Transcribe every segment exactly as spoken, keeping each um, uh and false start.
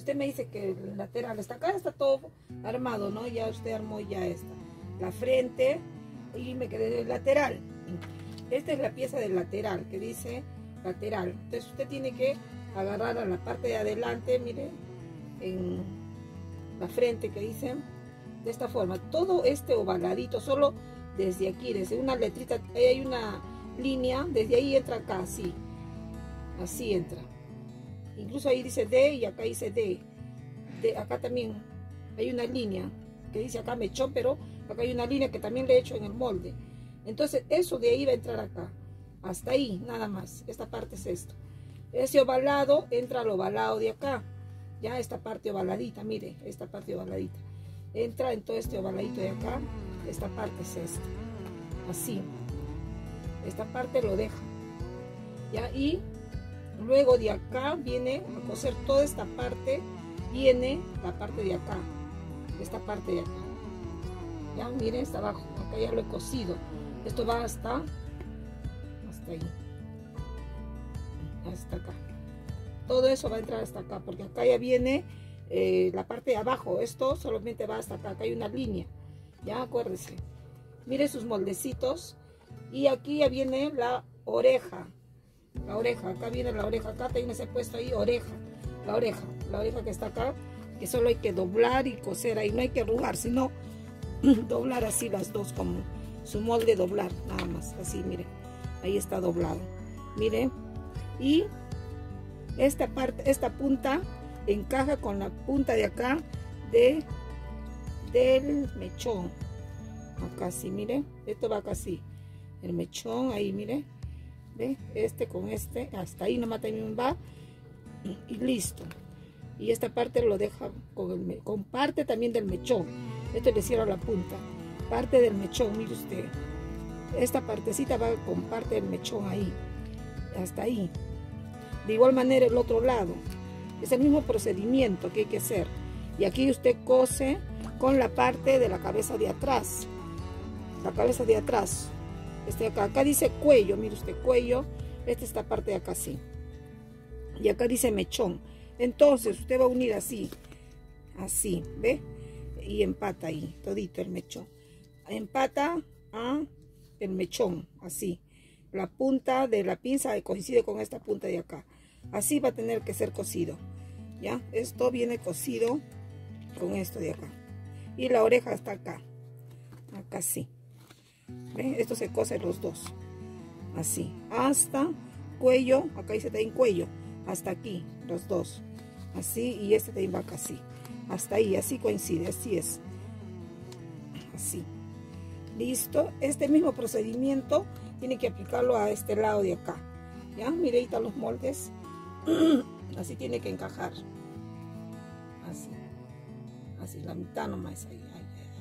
usted me dice que el lateral está acá, está todo armado, ¿no? Ya usted armó ya esta. La frente y me quedé el lateral. Esta es la pieza del lateral, que dice lateral. Entonces usted tiene que agarrar a la parte de adelante, mire, en la frente que dice, de esta forma. Todo este ovaladito, solo desde aquí, desde una letrita, ahí hay una línea, desde ahí entra acá, así. Así entra. Incluso ahí dice D y acá dice D. De, acá también hay una línea que dice acá mechón, pero acá hay una línea que también le he hecho en el molde. Entonces eso de ahí va a entrar acá. Hasta ahí, nada más. Esta parte es esto. Ese ovalado entra al ovalado de acá. Ya esta parte ovaladita, mire, esta parte ovaladita. Entra en todo este ovaladito de acá. Esta parte es esta. Así. Esta parte lo deja. Ya, y luego de acá viene a coser toda esta parte, viene la parte de acá, esta parte de acá. Ya, miren, está abajo, acá ya lo he cosido. Esto va hasta, hasta ahí, hasta acá. Todo eso va a entrar hasta acá, porque acá ya viene eh, la parte de abajo. Esto solamente va hasta acá, acá hay una línea. Ya, acuérdense. Miren sus moldecitos. Y aquí ya viene la oreja. La oreja, acá viene la oreja, acá también se ha puesto ahí oreja, la oreja, la oreja que está acá, que solo hay que doblar y coser ahí, no hay que arrugar, sino doblar así las dos, como su molde doblar, nada más, así, miren, ahí está doblado, miren, y esta parte, esta punta encaja con la punta de acá de, del mechón, acá sí, miren, esto va acá así, el mechón, ahí, miren. ¿Ve? Este con este, hasta ahí nomás también va y listo. Y esta parte lo deja con, el, con parte también del mechón. Esto le cierra la punta, parte del mechón, mire usted. Esta partecita va con parte del mechón ahí, hasta ahí. De igual manera el otro lado, es el mismo procedimiento que hay que hacer. Y aquí usted cose con la parte de la cabeza de atrás, la cabeza de atrás. Este acá, acá dice cuello, mire usted, cuello, esta esta parte de acá así. Y acá dice mechón. Entonces usted va a unir así, así, ¿ve? Y empata ahí, todito el mechón. Empata a el mechón, así. La punta de la pinza coincide con esta punta de acá. Así va a tener que ser cosido. ¿Ya? Esto viene cosido con esto de acá. Y la oreja está acá. Acá sí. ¿Ven? Esto se cose los dos, así, hasta cuello, acá dice también cuello, hasta aquí, los dos, así, y este también va acá así, hasta ahí, así coincide, así es, así, listo. Este mismo procedimiento tiene que aplicarlo a este lado de acá, ya, mire, ahí están los moldes, así tiene que encajar, así, así, la mitad nomás ahí, ahí.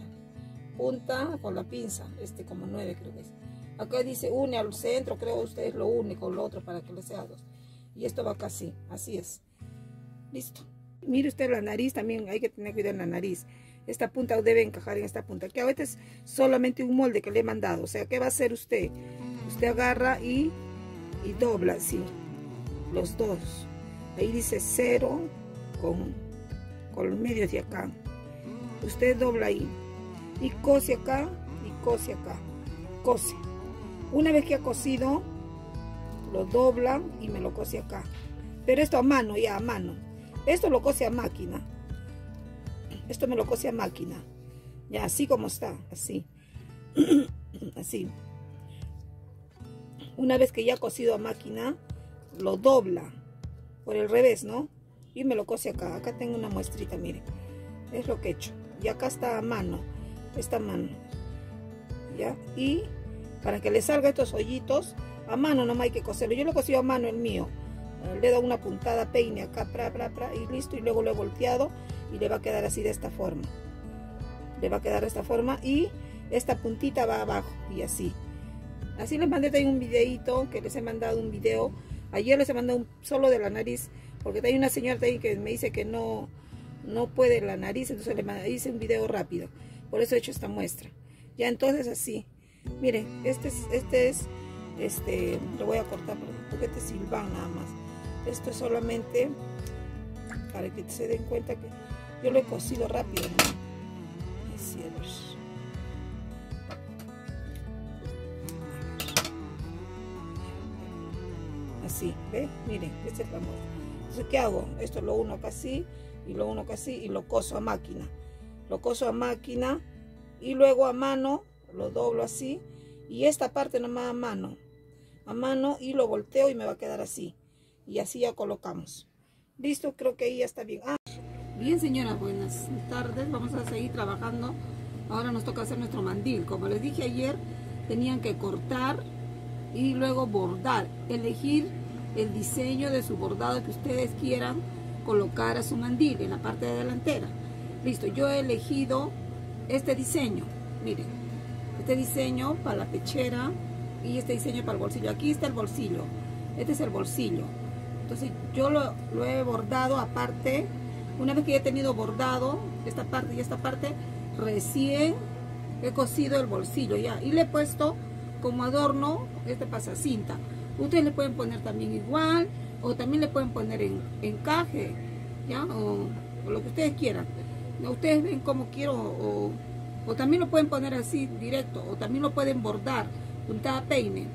Punta con la pinza, este como nueve creo que es. Acá dice une al centro, creo que ustedes lo une con lo otro para que le sea dos. Y esto va acá así, así es. Listo. Mire usted la nariz, también hay que tener cuidado en la nariz. Esta punta debe encajar en esta punta, que a veces es solamente un molde que le he mandado. O sea, ¿qué va a hacer usted? Usted agarra y, y dobla así, los dos. Ahí dice cero con, con el medio de acá. Usted dobla ahí. Y cose acá y cose acá, cose. Una vez que ha cosido, lo dobla y me lo cose acá. Pero esto a mano, ya a mano. Esto lo cose a máquina. Esto me lo cose a máquina. Ya, así como está, así. Así. Una vez que ya ha cosido a máquina, lo dobla por el revés, ¿no? Y me lo cose acá. Acá tengo una muestrita, miren. Es lo que he hecho. Y acá está a mano. Esta mano, ya, y para que le salga estos hoyitos a mano nomás hay que coserlo. Yo lo he cosido a mano el mío, le he dado una puntada peine acá, pra, pra, pra, y listo, y luego lo he volteado y le va a quedar así de esta forma, le va a quedar de esta forma y esta puntita va abajo y así. Así les mandé también un videito, que les he mandado un video, ayer les he mandado un solo de la nariz, porque hay una señora también que me dice que no, no puede la nariz, entonces le hice un video rápido. Por eso he hecho esta muestra. Ya, entonces así. Miren, este es, este es, este, lo voy a cortar porque este es silván nada más. Esto es solamente para que se den cuenta que yo lo he cosido rápido, ¿no? Así, a ver. Así, ¿ve? Miren, este es la moda. Entonces, ¿qué hago? Esto lo uno acá así, y lo uno acá así, y lo coso a máquina. Lo coso a máquina, y luego a mano, lo doblo así, y esta parte nomás a mano. A mano, y lo volteo y me va a quedar así. Y así ya colocamos. Listo, creo que ahí ya está bien. Ah, bien, señora, buenas tardes. Vamos a seguir trabajando. Ahora nos toca hacer nuestro mandil. Como les dije ayer, tenían que cortar y luego bordar. Elegir el diseño de su bordado que ustedes quieran colocar a su mandil en la parte delantera. Listo, yo he elegido este diseño. Miren, este diseño para la pechera y este diseño para el bolsillo. Aquí está el bolsillo. Este es el bolsillo. Entonces yo lo, lo he bordado aparte. Una vez que ya he tenido bordado esta parte y esta parte, recién he cosido el bolsillo ya. Y le he puesto como adorno este pasacinta. Ustedes le pueden poner también igual, o también le pueden poner en encaje, ¿ya? O, o lo que ustedes quieran. Ustedes ven como quiero, o, o también lo pueden poner así directo, o también lo pueden bordar, puntada peine.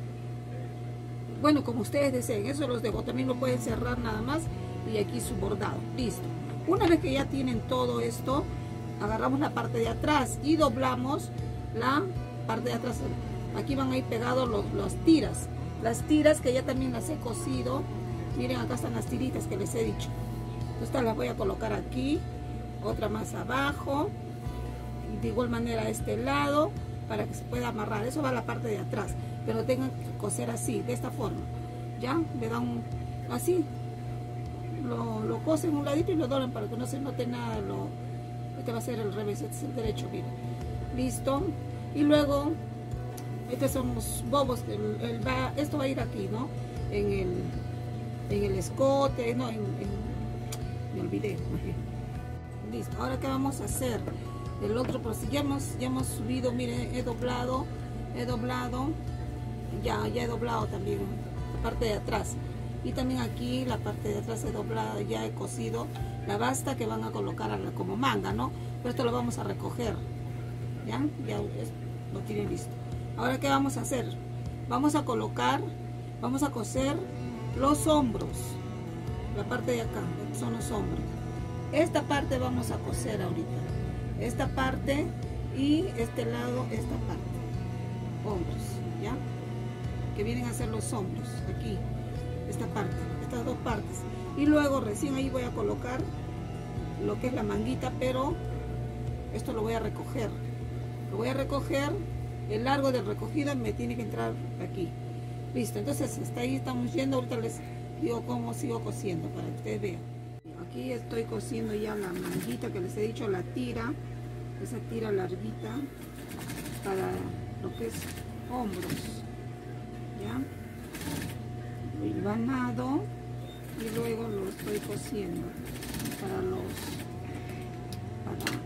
Bueno, como ustedes deseen, eso los dejo. También lo pueden cerrar nada más y aquí su bordado. Listo. Una vez que ya tienen todo esto, agarramos la parte de atrás y doblamos la parte de atrás. Aquí van a ir pegados los, las tiras. Las tiras que ya también las he cosido. Miren, acá están las tiritas que les he dicho. Estas las voy a colocar aquí. Otra más abajo. Y de igual manera a este lado, para que se pueda amarrar. Eso va a la parte de atrás. Pero tengan que coser así, de esta forma. Ya, le dan así. Lo, lo cosen un ladito y lo doblan para que no se note nada. Lo, este va a ser el revés, este es el derecho, miren. Listo. Y luego, estos son los bobos. El, el va, esto va a ir aquí, ¿no? En el, en el escote, no, en, en, me olvidé. Listo. Ahora, ¿qué vamos a hacer? El otro, pues ya hemos, ya hemos subido, miren, he doblado, he doblado. Ya, ya he doblado también la parte de atrás. Y también aquí la parte de atrás he doblado, ya he cosido la basta que van a colocar a la, como manga, ¿no? Pero esto lo vamos a recoger. ¿Ya? Ya es, lo tienen listo. Ahora, ¿qué vamos a hacer? Vamos a colocar, vamos a coser los hombros. La parte de acá, son los hombros. Esta parte vamos a coser ahorita. Esta parte y este lado, esta parte. Hombros, ¿ya? Que vienen a ser los hombros, aquí, esta parte, estas dos partes. Y luego recién ahí voy a colocar lo que es la manguita, pero esto lo voy a recoger. Lo voy a recoger, el largo del recogido me tiene que entrar aquí. Listo, entonces hasta ahí estamos yendo. Ahorita les digo cómo sigo cosiendo para que ustedes vean. Aquí estoy cosiendo ya la manguita que les he dicho, la tira, esa tira larguita para lo que es hombros. ¿Ya? El vanado y luego lo estoy cosiendo para los para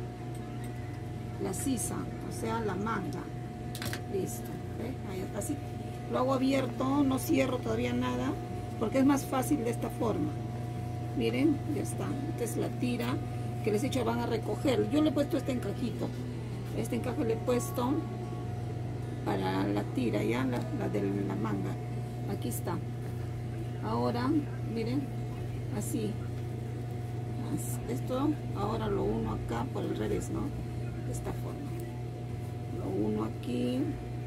la sisa, o sea la manga. Listo, ¿ve? Ahí está, así lo hago abierto, no cierro todavía nada porque es más fácil de esta forma. Miren, ya está. Esta es la tira que les he dicho, van a recoger. Yo le he puesto este encajito, este encaje le he puesto para la tira, ya la, la de la manga. Aquí está. Ahora miren, así esto, ahora lo uno acá por el revés, ¿no? De esta forma lo uno aquí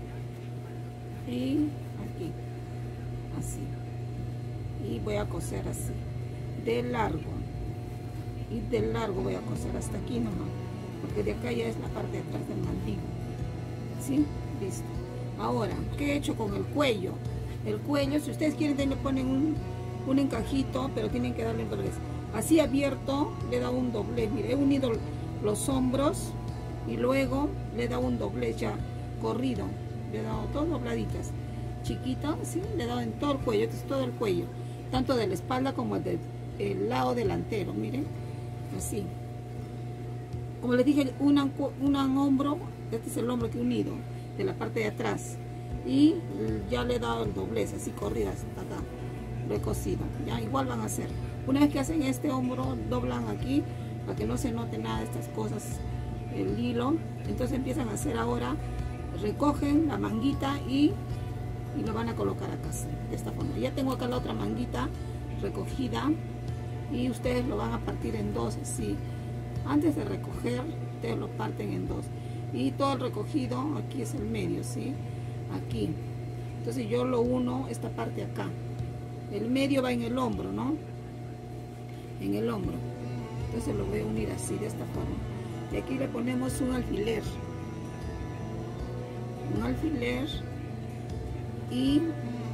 y aquí, así, y voy a coser así de largo, y de largo voy a coser hasta aquí nomás, porque de acá ya es la parte de atrás del mandil. ¿Sí? Listo. Ahora, ¿qué he hecho con el cuello? El cuello, si ustedes quieren, también le ponen un, un encajito, pero tienen que darle un doblez. Así abierto, le da un doblez. Mire, he unido los hombros y luego le da un doblez ya corrido. Le he dado dos dobladitas. Chiquita, ¿sí? Le he dado en todo el cuello. Este es todo el cuello. Tanto de la espalda como del el lado delantero. Miren, así. Como les dije, un hombro. Este es el hombro que he unido de la parte de atrás y ya le he dado el doblez así corridas hasta acá, lo he cosido. Ya igual van a hacer Una vez que hacen este hombro, doblan aquí para que no se note nada de estas cosas, el hilo. Entonces empiezan a hacer ahora, recogen la manguita y, y lo van a colocar acá así, de esta forma. Ya tengo acá la otra manguita recogida y ustedes lo van a partir en dos así. Antes de recoger, ustedes lo parten en dos. Y todo el recogido, aquí es el medio, ¿sí? Aquí. Entonces yo lo uno, esta parte acá. El medio va en el hombro, ¿no? En el hombro. Entonces lo voy a unir así, de esta forma. Y aquí le ponemos un alfiler. Un alfiler. Y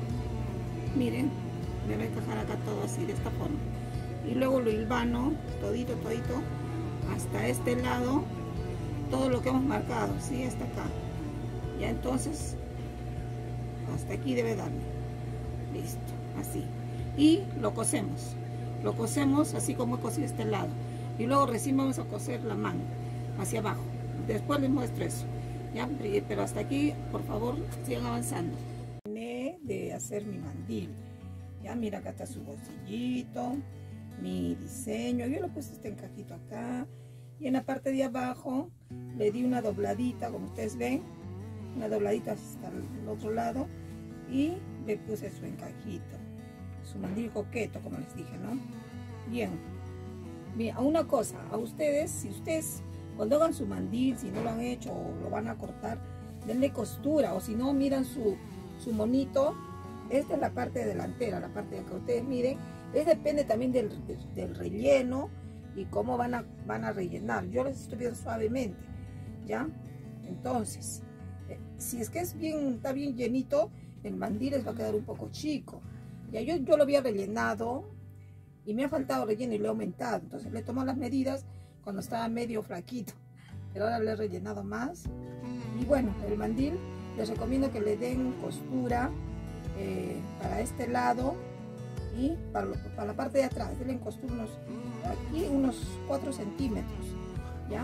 miren, me va a encajar acá todo así, de esta forma. Y luego lo hilvano, todito, todito, hasta este lado. Todo lo que hemos marcado, ¿sí? Hasta acá. Ya entonces, hasta aquí debe darme. Listo, así. Y lo cosemos. Lo cosemos así como he cosido este lado. Y luego recién vamos a coser la manga hacia abajo. Después les muestro eso. ¿Ya? Pero hasta aquí, por favor, sigan avanzando. Terminé de hacer mi mandil. Ya, mira, acá está su bolsillito, mi diseño. Yo le puse este encajito acá. Y en la parte de abajo le di una dobladita, como ustedes ven, una dobladita hasta el otro lado, y le puse su encajito, su mandil coqueto, como les dije, ¿no? Bien, bien, a una cosa, a ustedes, si ustedes cuando hagan su mandil, si no lo han hecho o lo van a cortar, denle costura, o si no, miran su, su monito. Esta es la parte delantera, la parte de acá, ustedes miren, es depende también del, del, del relleno y cómo van a, van a rellenar. Yo les estoy viendo suavemente, ¿ya? Entonces, eh, si es que es bien, está bien llenito, el mandil les va a quedar un poco chico. Ya yo, yo lo había rellenado y me ha faltado relleno y lo he aumentado. Entonces le tomo las medidas cuando estaba medio flaquito, pero ahora le he rellenado más. Y bueno, el mandil les recomiendo que le den costura eh, para este lado y para, lo, para la parte de atrás. Denle costura unos, aquí unos cuatro centímetros, ¿ya?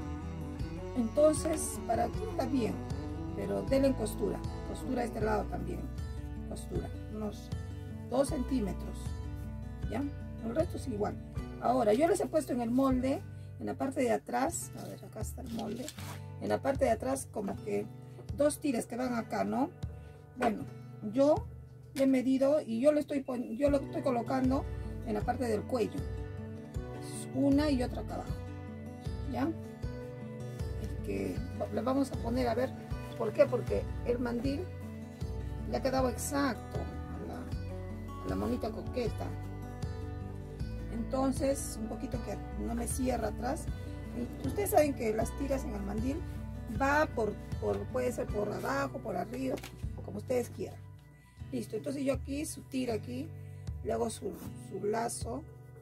Entonces, para aquí está bien, pero denle costura, costura a este lado también, costura, unos dos centímetros, ¿ya? El resto es igual. Ahora, yo les he puesto en el molde, en la parte de atrás, a ver, acá está el molde, en la parte de atrás como que dos tiras que van acá, ¿no? Bueno, yo he medido y yo lo estoy, yo lo estoy colocando en la parte del cuello, una y otra acá abajo, ¿ya? Es que le vamos a poner, a ver, ¿por qué? Porque el mandil le ha quedado exacto a la, a la monita coqueta. Entonces, un poquito que no me cierra atrás. Y ustedes saben que las tiras en el mandil va por, por, puede ser por abajo, por arriba, como ustedes quieran. Listo, entonces yo aquí, su tira aquí, le hago su, su lazo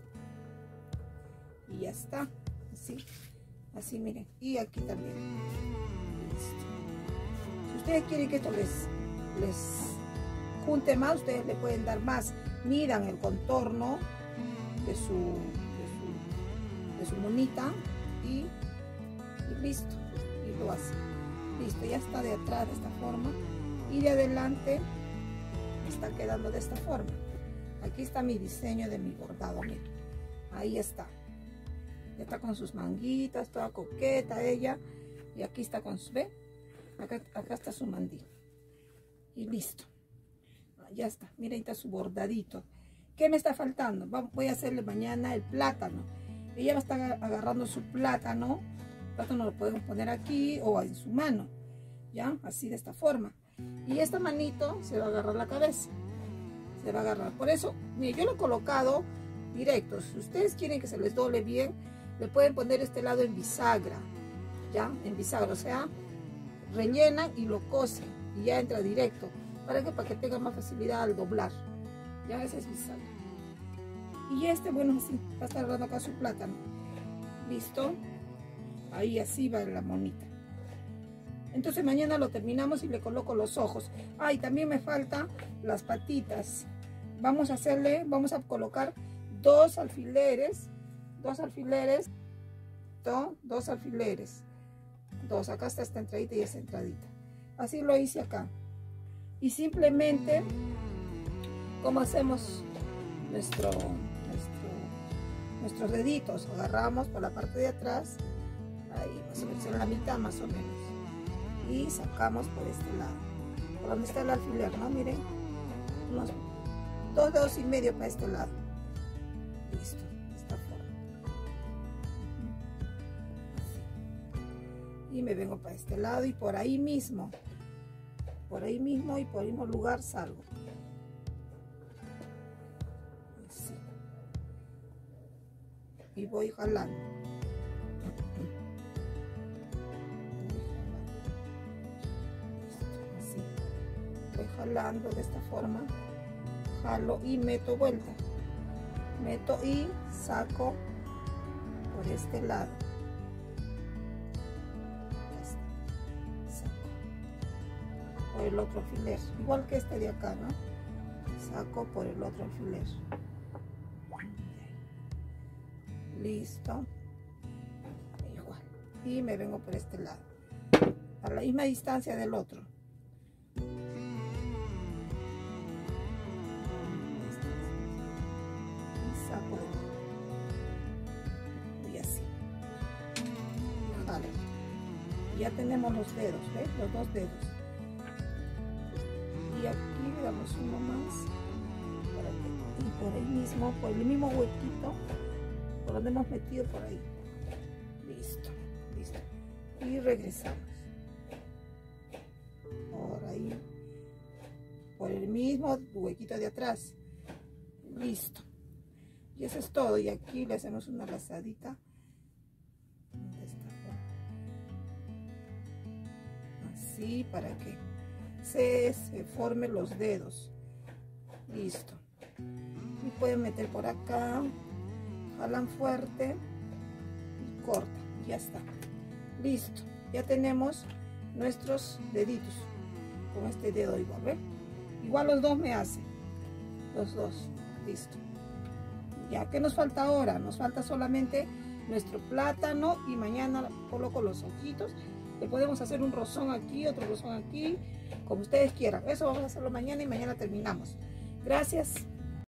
y ya está, así, así miren, y aquí también. Listo. Si ustedes quieren que esto les, les junte más, ustedes le pueden dar más, midan el contorno de su, de su, de su monita y, y listo, y lo hace. Listo, ya está de atrás de esta forma y de adelante está quedando de esta forma. Aquí está mi diseño de mi bordado, miren, ahí está, ya está con sus manguitas, toda coqueta ella, y aquí está con su, ¿ve? Acá, acá está su mandil y listo, ya está, miren, ahí está su bordadito. ¿Qué me está faltando? Voy a hacerle mañana el plátano. Ella va a estar agarrando su plátano. El plátano lo podemos poner aquí o en su mano, ¿ya? Así de esta forma. Y esta manito se va a agarrar la cabeza. Se va a agarrar. Por eso, mire, yo lo he colocado directo. Si ustedes quieren que se les doble bien, le pueden poner este lado en bisagra, ¿ya? En bisagra, o sea, rellenan y lo cosen y ya entra directo. ¿Para qué? Para que tenga más facilidad al doblar. Ya ese es bisagra. Y este, bueno, así, va a estar agarrando acá su plátano. ¿Listo? Ahí así va la monita. Entonces mañana lo terminamos y le coloco los ojos. Ah, y también me faltan las patitas. Vamos a hacerle, vamos a colocar dos alfileres. Dos alfileres. Dos, dos alfileres. Dos, acá está esta entradita y esta entradita. Así lo hice acá. Y simplemente, como hacemos nuestro, nuestro nuestros deditos, agarramos por la parte de atrás, ahí más o menos en la mitad más o menos, y sacamos por este lado, por donde está el alfiler, ¿no? Miren, unos dos dedos y medio para este lado. Listo, de esta forma. Así. Y me vengo para este lado y por ahí mismo, por ahí mismo y por el mismo lugar salgo. Así. Y voy jalando. Así. Voy jalando de esta forma. Jalo y meto vuelta. Meto y saco por este lado. Saco por el otro alfiler, igual que este de acá, ¿no? Saco por el otro alfiler. Listo. Igual. Y me vengo por este lado, a la misma distancia del otro. Saco de aquí. Y así. Vale. Ya tenemos los dedos, ¿ves? Los dos dedos. Y aquí le damos uno más. Por aquí. Y por ahí mismo, por el mismo huequito, por donde hemos metido por ahí. Listo. Listo. Y regresamos. Por ahí. Por el mismo huequito de atrás. Listo. Y eso es todo. Y aquí le hacemos una lazadita de esta forma. Así, para que se, se formen los dedos. Listo. Y pueden meter por acá, jalan fuerte y cortan. Ya está. Listo. Ya tenemos nuestros deditos con este dedo igual, ¿ven? Igual los dos me hacen. Los dos. Listo. Ya, ¿qué nos falta ahora? Nos falta solamente nuestro plátano y mañana coloco los ojitos. Le podemos hacer un rozón aquí, otro rozón aquí, como ustedes quieran. Eso vamos a hacerlo mañana y mañana terminamos. Gracias.